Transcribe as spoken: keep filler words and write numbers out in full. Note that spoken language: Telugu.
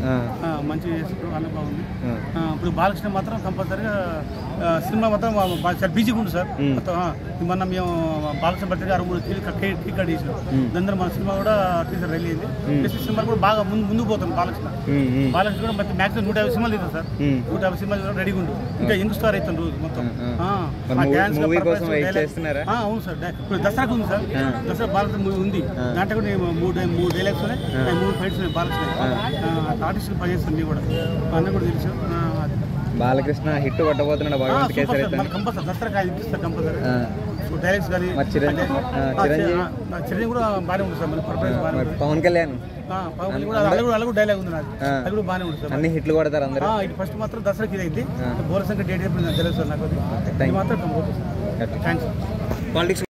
మంచి చేస్తారు, అన్న బాగుంది. ఇప్పుడు బాలకృష్ణ మాత్రం కంపల్సరీగా సినిమా మాత్రం చాలా బిజీగా ఉంది సార్. మొత్తం మొన్న మేము బాలకృష్ణ బర్త్డే అరవై మూడు టీ కార్డు చేసినాం. దాని మన సినిమా కూడా టీజర్ రిలీజ్ అయింది. సినిమా కూడా బాగా ముందు ముందుకు పోతుంది బాలకృష్ణ. బాలకృష్ణ కూడా మొత్తం మ్యాక్సిమం నూట యాభై సినిమాలు తీస్తారు సార్. నూట యాభై సినిమాలు రెడీగా ఉండు. ఇంకా యంగ్ స్టార్ అవుతుంది రోజు మొత్తం. అవును సార్, ఇప్పుడు దసరాకు ఉంది సార్. దసరా బాలకృష్ణ మూవీ ఉంది. దాంట్లో కూడా మూడు మూడు డైలాగ్స్ ఉన్నాయి, మూడు ఫైట్స్ ఉన్నాయి బాలకృష్ణ. ఆర్టిస్ట్ పనిచేస్తుంది నీ కూడా అన్న కూడా తెలుసు. బాలకృష్ణ హిట్ కొట్టబోతున్నాడు భగవంత్ కేసరి కంపల్సరీ దసరా ఇస్తారు కంపల్సరీ. డైలాగ్స్ కానీ చిరంజీవి కూడా బాగానే ఉంటుంది సార్. పవన్ కళ్యాణ్ పవన్ కూడా అలా కూడా అలా కూడా డైలాగ్ ఉంది నాకు, అది కూడా బాగానే ఉంటుంది సార్. అన్ని హిట్లు కొడతారు అందరూ. ఇది ఫస్ట్ మాత్రం దసరాకి ఇది అయింది. బోల సంఖ్య డేట్ ఎప్పుడు నాకు తెలుసు సార్. నాకు మాత్రం థ్యాంక్స్. పాలిటిక్స్